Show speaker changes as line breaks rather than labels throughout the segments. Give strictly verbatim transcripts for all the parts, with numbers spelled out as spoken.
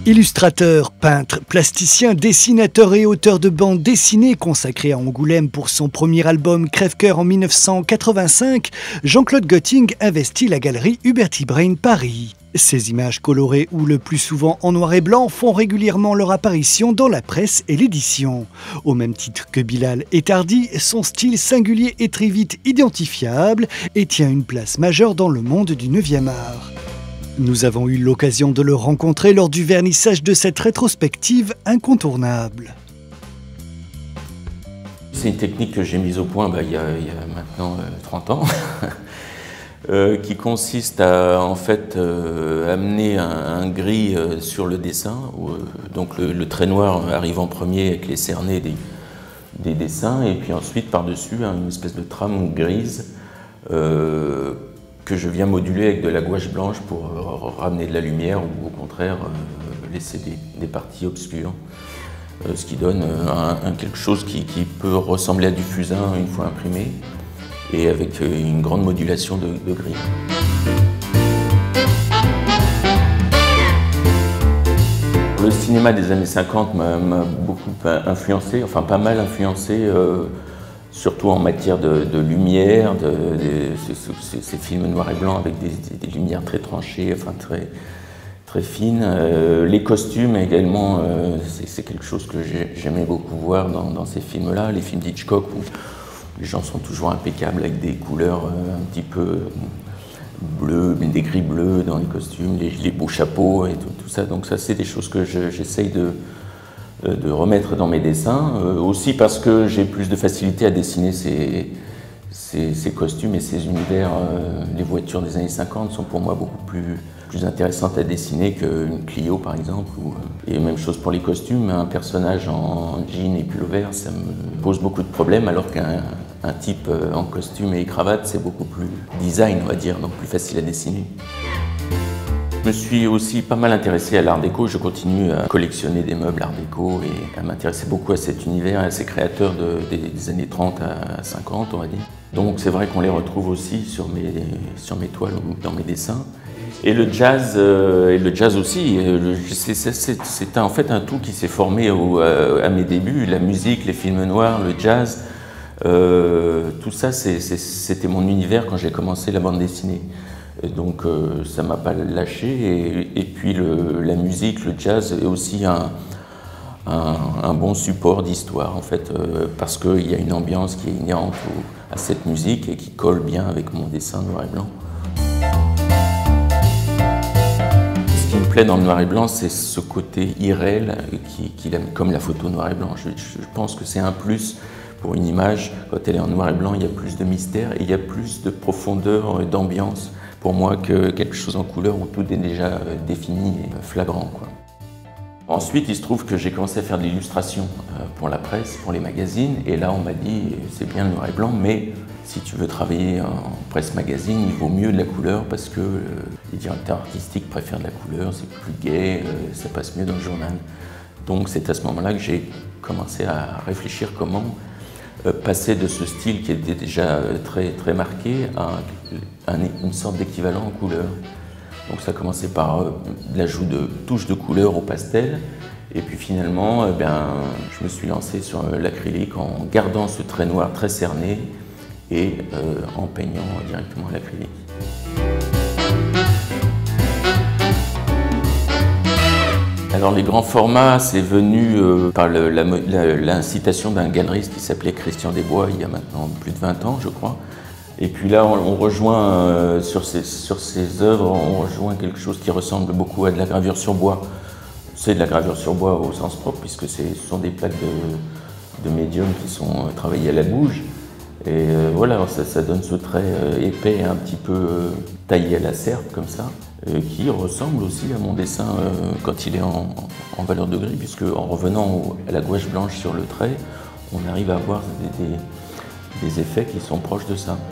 Illustrateur, peintre, plasticien, dessinateur et auteur de bandes dessinées consacré à Angoulême pour son premier album Crève-Cœur en mille neuf cent quatre-vingt-cinq, Jean-Claude Gotting investit la galerie Huberty Brain Paris. Ces images colorées ou le plus souvent en noir et blanc font régulièrement leur apparition dans la presse et l'édition. Au même titre que Bilal et Tardy, son style singulier est très vite identifiable et tient une place majeure dans le monde du neuvième art. Nous avons eu l'occasion de le rencontrer lors du vernissage de cette rétrospective incontournable.
C'est une technique que j'ai mise au point bah, il, y a, il y a maintenant euh, trente ans, euh, qui consiste à en fait euh, amener un, un gris euh, sur le dessin. Où, euh, donc le, le trait noir arrive en premier avec les cernés des, des dessins, et puis ensuite par-dessus hein, une espèce de trame grise euh, que je viens moduler avec de la gouache blanche pour euh, ramener de la lumière ou au contraire euh, laisser des, des parties obscures. Euh, ce qui donne euh, un, un, quelque chose qui, qui peut ressembler à du fusain une fois imprimé et avec euh, une grande modulation de, de gris. Le cinéma des années cinquante m'a beaucoup influencé, enfin pas mal influencé, euh, surtout en matière de, de lumière, de, de, ces, ces films noir et blanc avec des, des, des lumières très tranchées, enfin très, très fines. Euh, les costumes également, euh, c'est quelque chose que j'aimais beaucoup voir dans, dans ces films-là, les films d'Hitchcock où les gens sont toujours impeccables avec des couleurs euh, un petit peu bleues, des gris bleus dans les costumes, les, les beaux chapeaux et tout, tout ça. Donc ça, c'est des choses que j'essaye de de remettre dans mes dessins, euh, aussi parce que j'ai plus de facilité à dessiner ces, ces, ces costumes et ces univers. Euh, les voitures des années cinquante sont pour moi beaucoup plus, plus intéressantes à dessiner qu'une Clio par exemple. Ou, et même chose pour les costumes, un personnage en jean et pull vert, ça me pose beaucoup de problèmes, alors qu'un un type en costume et cravate, c'est beaucoup plus design, on va dire, donc plus facile à dessiner. Je me suis aussi pas mal intéressé à l'art déco, je continue à collectionner des meubles art déco et à m'intéresser beaucoup à cet univers et à ces créateurs de, des, des années trente à cinquante, on va dire. Donc c'est vrai qu'on les retrouve aussi sur mes, sur mes toiles ou dans mes dessins. Et le jazz, euh, et le jazz aussi, c'est en fait un tout qui s'est formé au, à, à mes débuts, la musique, les films noirs, le jazz, euh, tout ça c'était mon univers quand j'ai commencé la bande dessinée. Et donc euh, ça ne m'a pas lâché, et, et puis le, la musique, le jazz est aussi un, un, un bon support d'histoire en fait, euh, parce qu'il y a une ambiance qui est inhérente au, à cette musique et qui colle bien avec mon dessin noir et blanc. Ce qui me plaît dans le noir et blanc, c'est ce côté irréel, qui, qui, comme la photo noir et blanc. Je, je pense que c'est un plus pour une image, quand elle est en noir et blanc, il y a plus de mystère et il y a plus de profondeur, d'ambiance pour moi que quelque chose en couleur où tout est déjà défini et flagrant, quoi. Ensuite, il se trouve que j'ai commencé à faire de l'illustration pour la presse, pour les magazines, et là on m'a dit c'est bien le noir et blanc, mais si tu veux travailler en presse magazine, il vaut mieux de la couleur parce que les directeurs artistiques préfèrent de la couleur, c'est plus gai, ça passe mieux dans le journal. Donc c'est à ce moment-là que j'ai commencé à réfléchir comment passer de ce style qui était déjà très, très marqué à un, une sorte d'équivalent en couleur. Donc ça a commencé par euh, l'ajout de touches de couleur au pastel, et puis finalement, eh bien, je me suis lancé sur l'acrylique en gardant ce trait noir très cerné et euh, en peignant directement l'acrylique. Alors les grands formats, c'est venu euh, par l'incitation d'un galeriste qui s'appelait Christian Desbois il y a maintenant plus de vingt ans, je crois. Et puis là, on, on rejoint, euh, sur, ces, sur ces œuvres, on rejoint quelque chose qui ressemble beaucoup à de la gravure sur bois. C'est de la gravure sur bois au sens propre, puisque ce sont des plaques de, de médium qui sont travaillées à la gouge. Et euh, voilà, ça, ça donne ce trait euh, épais, un petit peu euh, taillé à la serpe, comme ça, euh, qui ressemble aussi à mon dessin euh, quand il est en, en valeur de gris, puisque en revenant au, à la gouache blanche sur le trait, on arrive à avoir des, des, des effets qui sont proches de ça.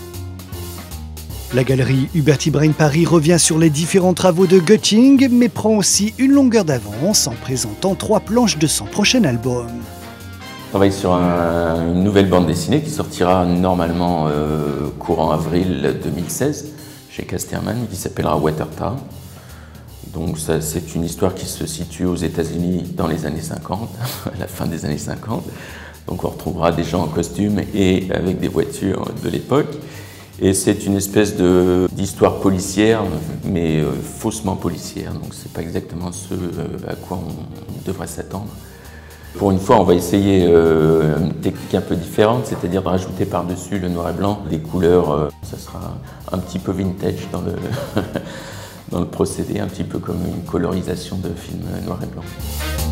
La galerie Huberty Brain Paris revient sur les différents travaux de Gotting, mais prend aussi une longueur d'avance en présentant trois planches de son prochain album.
Je travaille sur un, une nouvelle bande dessinée qui sortira normalement euh, courant avril deux mille seize chez Casterman, qui s'appellera Watertown. Donc c'est une histoire qui se situe aux États-Unis dans les années cinquante, à la fin des années cinquante. Donc on retrouvera des gens en costume et avec des voitures de l'époque. Et c'est une espèce d'histoire policière, mais euh, faussement policière. Donc c'est pas exactement ce euh, à quoi on devrait s'attendre. Pour une fois, on va essayer euh, une technique un peu différente, c'est-à-dire de rajouter par-dessus le noir et blanc des couleurs. Euh, ça sera un petit peu vintage dans le, dans le procédé, un petit peu comme une colorisation de film noir et blanc.